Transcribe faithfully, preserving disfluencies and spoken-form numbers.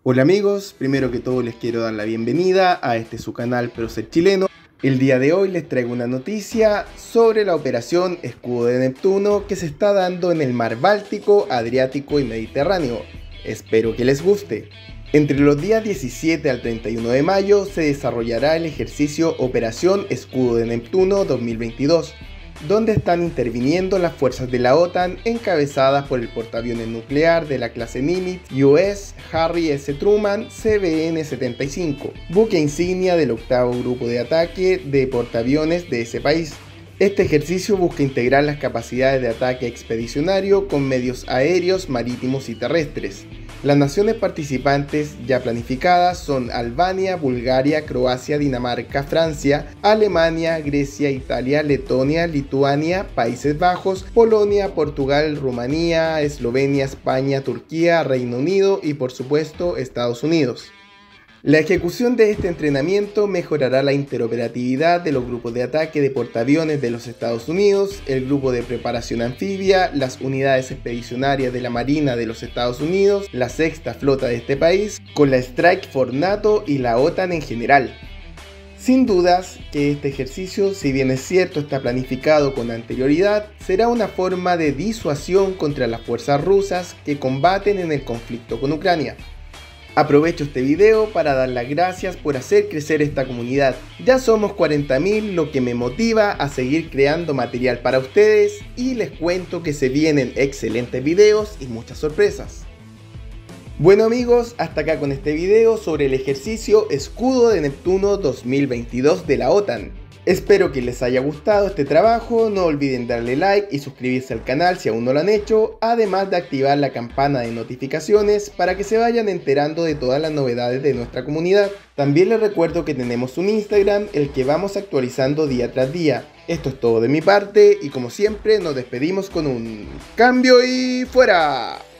Hola amigos, primero que todo les quiero dar la bienvenida a este su canal Prócer Chileno. El día de hoy les traigo una noticia sobre la operación Escudo de Neptuno que se está dando en el mar Báltico, Adriático y Mediterráneo. Espero que les guste. Entre los días diecisiete al treinta y uno de mayo se desarrollará el ejercicio Operación Escudo de Neptuno dos mil veintidós, donde están interviniendo las fuerzas de la OTAN encabezadas por el portaaviones nuclear de la clase Nimitz U S Harry S. Truman C V N setenta y cinco, buque insignia del octavo grupo de ataque de portaaviones de ese país. Este ejercicio busca integrar las capacidades de ataque expedicionario con medios aéreos, marítimos y terrestres. Las naciones participantes ya planificadas son Albania, Bulgaria, Croacia, Dinamarca, Francia, Alemania, Grecia, Italia, Letonia, Lituania, Países Bajos, Polonia, Portugal, Rumanía, Eslovenia, España, Turquía, Reino Unido y por supuesto Estados Unidos. La ejecución de este entrenamiento mejorará la interoperatividad de los grupos de ataque de portaaviones de los Estados Unidos, el grupo de preparación anfibia, las unidades expedicionarias de la Marina de los Estados Unidos, la sexta flota de este país, con la Strike Force NATO y la OTAN en general. Sin dudas que este ejercicio, si bien es cierto está planificado con anterioridad, será una forma de disuasión contra las fuerzas rusas que combaten en el conflicto con Ucrania. Aprovecho este video para dar las gracias por hacer crecer esta comunidad. Ya somos cuarenta mil, lo que me motiva a seguir creando material para ustedes y les cuento que se vienen excelentes videos y muchas sorpresas. Bueno amigos, hasta acá con este video sobre el ejercicio Escudo de Neptuno dos mil veintidós de la OTAN. Espero que les haya gustado este trabajo, no olviden darle like y suscribirse al canal si aún no lo han hecho, además de activar la campana de notificaciones para que se vayan enterando de todas las novedades de nuestra comunidad. También les recuerdo que tenemos un Instagram, el que vamos actualizando día tras día. Esto es todo de mi parte y como siempre nos despedimos con un cambio y fuera.